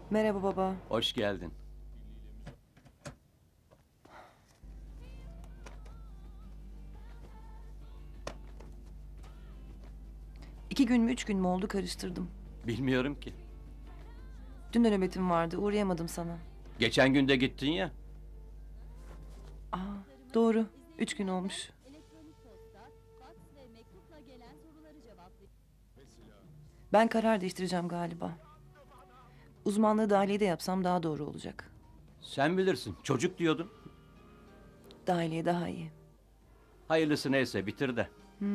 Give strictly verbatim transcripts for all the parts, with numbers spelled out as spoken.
Merhaba baba. Hoş geldin. İki gün mü üç gün mü oldu karıştırdım. Bilmiyorum ki. Dün de nöbetim vardı, uğrayamadım sana. Geçen gün de gittin ya. Aa, doğru. Üç gün olmuş. Elektronik posta, fax ve mektupla gelen soruları cevaplayın. Ben karar değiştireceğim galiba. Uzmanlığı dahiliye de yapsam daha doğru olacak. Sen bilirsin. Çocuk diyordun. Dahiliye daha iyi. Hayırlısı neyse bitir de.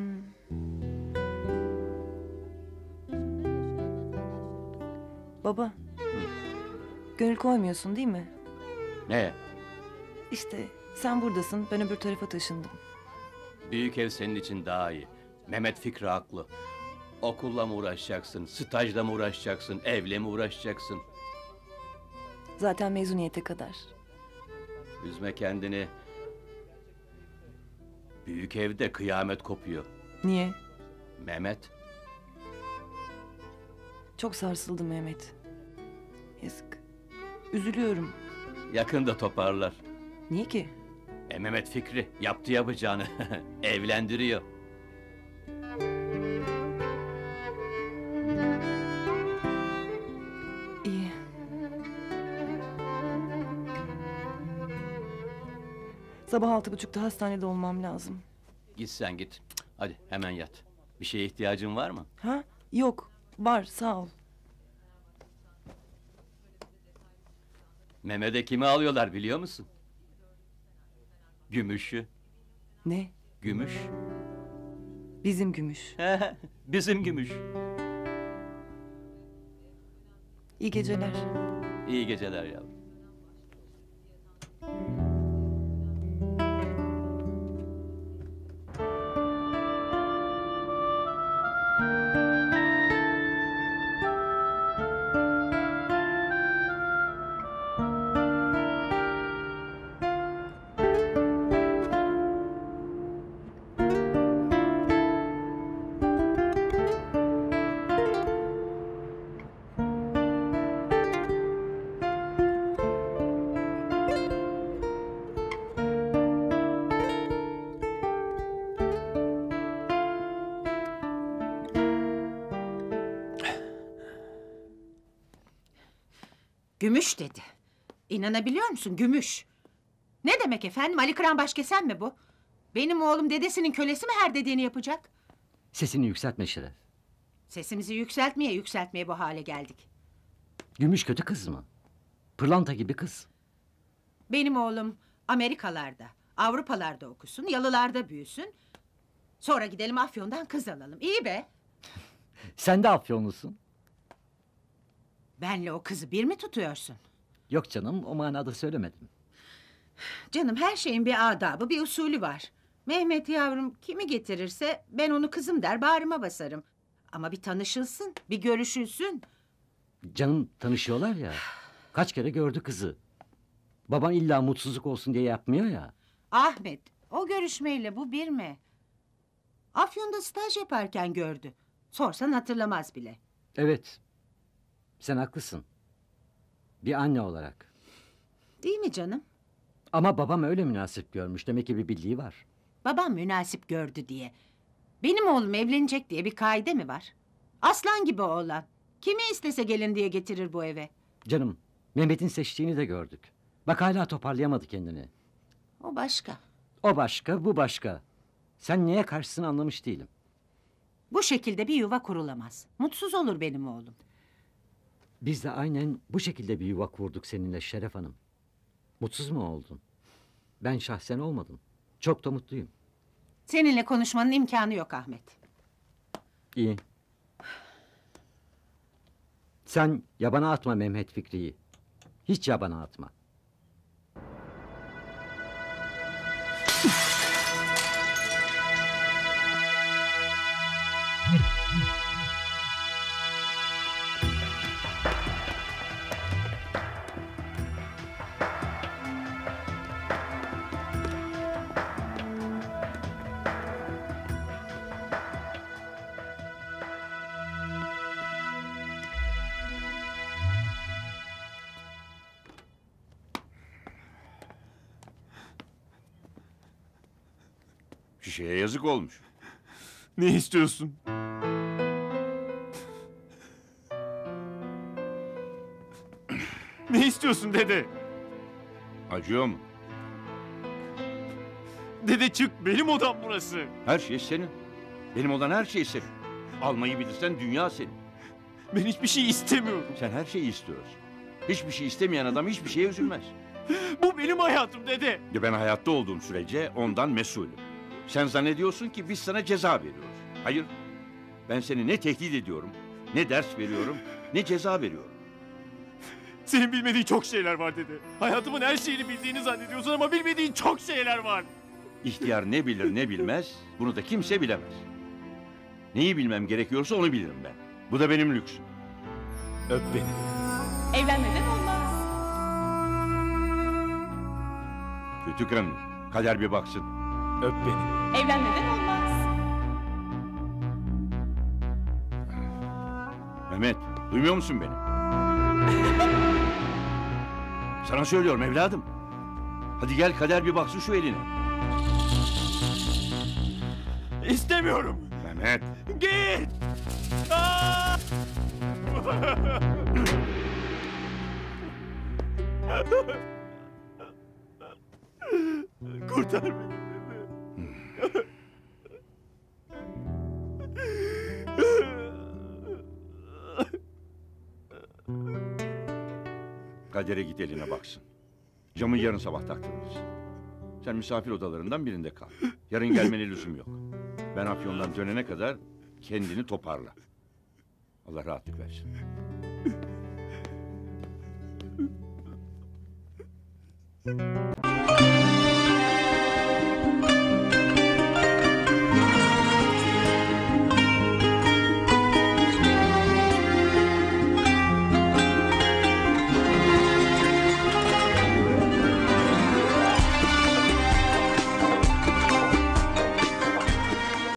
Baba. Gönül koymuyorsun değil mi? Ne? İşte sen buradasın, ben öbür tarafa taşındım. Büyük ev senin için daha iyi. Mehmet Fikri haklı. Okulla mı uğraşacaksın? Stajla mı uğraşacaksın? Evle mi uğraşacaksın? Zaten mezuniyete kadar. Üzme kendini. Büyük evde kıyamet kopuyor. Niye? Mehmet. Çok sarsıldım Mehmet. Yazık. Üzülüyorum. Yakında toparlar. Niye ki? E Mehmet Fikri yaptı yapacağını. Evlendiriyor. İyi. Sabah altı buçukta hastanede olmam lazım. Git sen git. Cık, hadi hemen yat. Bir şeye ihtiyacın var mı? Ha? Yok. Var, sağ ol. Mehmet'e kimi alıyorlar biliyor musun? Gümüşü. Ne? Gümüş. Bizim Gümüş. Bizim Gümüş. İyi geceler. İyi geceler yavrum. Gümüş dedi. İnanabiliyor musun? Gümüş. Ne demek efendim? Ali Kıran Başkesen mi bu? Benim oğlum dedesinin kölesi mi her dediğini yapacak? Sesini yükseltme Şeref. Sesimizi yükseltmeye yükseltmeye bu hale geldik. Gümüş kötü kız mı? Pırlanta gibi kız. Benim oğlum Amerikalarda, Avrupalarda okusun, yalılarda büyüsün. Sonra gidelim Afyon'dan kız alalım. İyi be. Sen de Afyonlusun. Benle o kızı bir mi tutuyorsun? Yok canım, o manada söylemedim. Canım, her şeyin bir adabı, bir usulü var. Mehmet yavrum kimi getirirse ben onu kızım der bağrıma basarım. Ama bir tanışılsın, bir görüşülsün. Canım, tanışıyorlar ya. Kaç kere gördü kızı. Baban illa mutsuzluk olsun diye yapmıyor ya. Ahmet, o görüşmeyle bu bir mi? Afyon'da staj yaparken gördü. Sorsan hatırlamaz bile. Evet. Sen haklısın. Bir anne olarak. Değil mi canım? Ama babam öyle münasip görmüş. Demek ki bir bildiği var. Babam münasip gördü diye. Benim oğlum evlenecek diye bir kaide mi var? Aslan gibi oğlan. Kimi istese gelin diye getirir bu eve. Canım, Mehmet'in seçtiğini de gördük. Bak hala toparlayamadı kendini. O başka. O başka, bu başka. Sen neye karşısın anlamış değilim. Bu şekilde bir yuva kurulamaz. Mutsuz olur benim oğlum. Biz de aynen bu şekilde bir yuva kurduk seninle Şeref Hanım. Mutsuz mu oldun? Ben şahsen olmadım. Çok da mutluyum. Seninle konuşmanın imkanı yok Ahmet. İyi. Sen yabana atma Mehmet Fikri'yi. Hiç yabana atma. Şişeye yazık olmuş. Ne istiyorsun? Ne istiyorsun dede? Acıyor mu? Dede çık, benim odam burası. Her şey senin. Benim olan her şey senin. Almayı bilirsen dünya senin. Ben hiçbir şey istemiyorum. Sen her şeyi istiyorsun. Hiçbir şey istemeyen adam hiçbir şeye üzülmez. Bu benim hayatım dede. Ya ben hayatta olduğum sürece ondan mesulüm. Sen zannediyorsun ki biz sana ceza veriyoruz. Hayır. Ben seni ne tehdit ediyorum, ne ders veriyorum, ne ceza veriyorum. Senin bilmediğin çok şeyler var dede. Hayatımın her şeyini bildiğini zannediyorsun ama bilmediğin çok şeyler var. İhtiyar ne bilir ne bilmez, bunu da kimse bilemez. Neyi bilmem gerekiyorsa onu bilirim ben. Bu da benim lüksüm. Öp beni. Evlenmeden olmaz. Kötü kanı, kader bir baksın. Öp beni. Evlenmeden olmaz. Mehmet, duymuyor musun beni? Sana söylüyorum evladım. Hadi gel kader bir baksın şu eline. İstemiyorum. Mehmet. Git. Aa! Kurtar beni dede. Kadere git eline baksın. Camı yarın sabah taktırırız. Sen misafir odalarından birinde kal. Yarın gelmene lüzum yok. Ben Afyon'dan dönene kadar kendini toparla. Allah rahatlık versin.